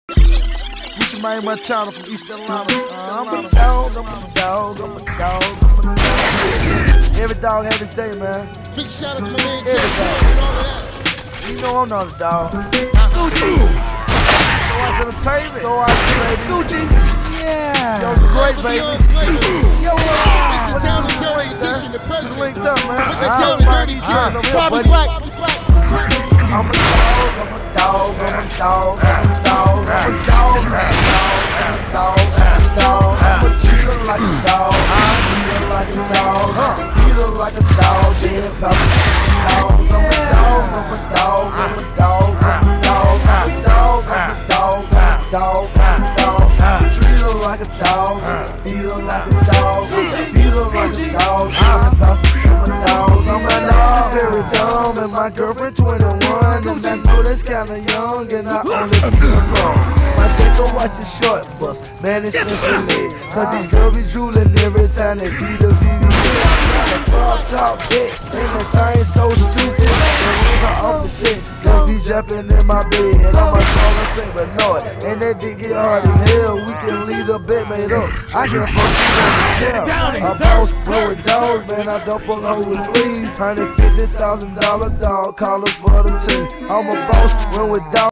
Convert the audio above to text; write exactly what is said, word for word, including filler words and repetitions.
Gucci Mane Montana from East Carolina. Uh, I'm a dog, I'm a dog, I'm a dog, I'm a dog. Every dog have his day, man. Big shout out to my man Jay and all of that. You know I'm not a dog. Gucci. So I entertainment. So I baby. Gucci. Yeah. Yo, great baby. Yo, This is Town and Dirty Edition, the president. linked up, man. What's that Town and Dirty Edition? Bobby Black. I'm a dog, I'm a dog, I'm a dog, I'm a dog, I'm a dog, I'm a dog, I'm a dog, I'm a cheater like a dog, I'm eater like a dog, eater like a dog, yeah, pop dogs. I'm a dog, I'm a dog, I'm a dog, I'm a dog, I'm a dog, I'm a dog, I'm a dog, I'm a dog, treat her like a dog, feed her like a dog, beat her like a dog, I'm pass it to my dogs. I'm a dog, very dumb, and my girlfriend twenty-one, and I know that's kinda young, and I only feel wrong. My Jacob watch his short bus, man, it's special. Cause these girls be drooling every time they see the V V A. Club top dick, and the thing so stupid. The wings are opposite, girls be jumping in my bed, and I'ma call and say, but no, and that dick get hard as hell. We can leave the bed made up. I can fuck you on the chair. A boss roll with dogs, man, I don't fuck hoes with fleas. one hundred fifty thousand dollar dog collars for the team. I'm a boss, run with dogs.